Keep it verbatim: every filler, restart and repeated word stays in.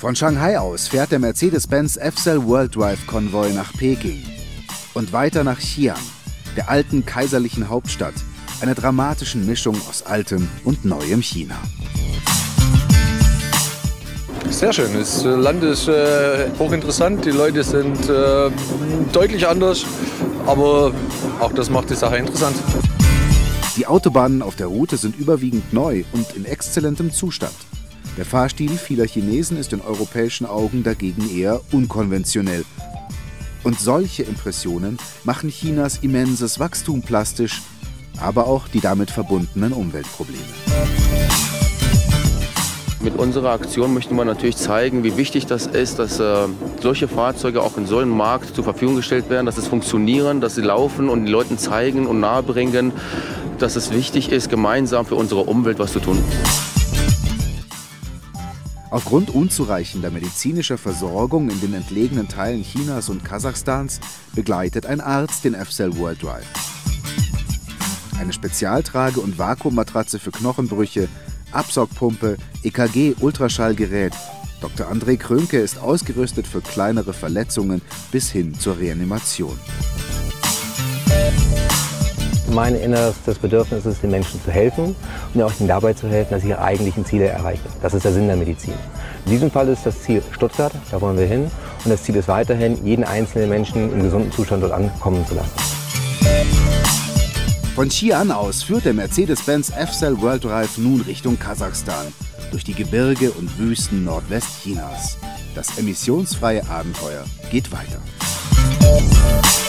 Von Shanghai aus fährt der Mercedes-Benz F-Cell World Drive Konvoi nach Peking und weiter nach Xi'an, der alten kaiserlichen Hauptstadt, einer dramatischen Mischung aus altem und neuem China. Sehr schön. Das Land ist äh, hochinteressant, die Leute sind äh, deutlich anders, aber auch das macht die Sache interessant. Die Autobahnen auf der Route sind überwiegend neu und in exzellentem Zustand. Der Fahrstil vieler Chinesen ist in europäischen Augen dagegen eher unkonventionell. Und solche Impressionen machen Chinas immenses Wachstum plastisch, aber auch die damit verbundenen Umweltprobleme. Mit unserer Aktion möchten wir natürlich zeigen, wie wichtig das ist, dass äh, solche Fahrzeuge auch in so einem Markt zur Verfügung gestellt werden, dass es funktionieren, dass sie laufen und den Leuten zeigen und nahebringen, dass es wichtig ist, gemeinsam für unsere Umwelt was zu tun. Aufgrund unzureichender medizinischer Versorgung in den entlegenen Teilen Chinas und Kasachstans begleitet ein Arzt den F-Cell World Drive. Eine Spezialtrage- und Vakuummatratze für Knochenbrüche, Absaugpumpe, E K G-Ultraschallgerät. Doktor André Krönke ist ausgerüstet für kleinere Verletzungen bis hin zur Reanimation. Mein innerstes Bedürfnis ist, den Menschen zu helfen und auch ihnen dabei zu helfen, dass sie ihre eigentlichen Ziele erreichen. Das ist der Sinn der Medizin. In diesem Fall ist das Ziel Stuttgart, da wollen wir hin. Und das Ziel ist weiterhin, jeden einzelnen Menschen im gesunden Zustand dort ankommen zu lassen. Von Xi'an aus führt der Mercedes-Benz F-Cell World Drive nun Richtung Kasachstan, durch die Gebirge und Wüsten Nordwestchinas. Das emissionsfreie Abenteuer geht weiter.